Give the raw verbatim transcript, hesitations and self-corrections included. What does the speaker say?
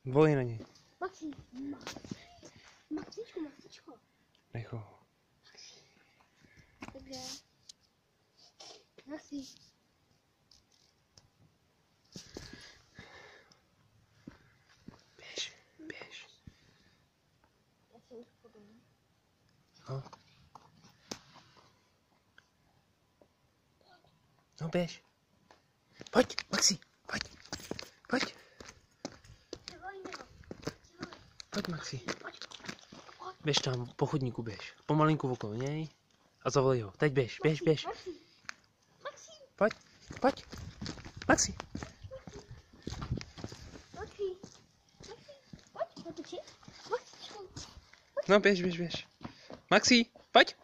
Volej na něj. Maxi, Maxičko, Maxičko. Nech ho. Takže, Maxi. Běž, běž. Já se už podám. No. No běž. Pojď, Maxi, pojď. Pojď. Pojď, Maxi. Běž tam, po chodníku běž. Pomalinku okolo něj. A zavolej ho. Teď běž, běž, běž. Pojď, pojď. Maxi. No běž, běž, běž. Maxi, pojď.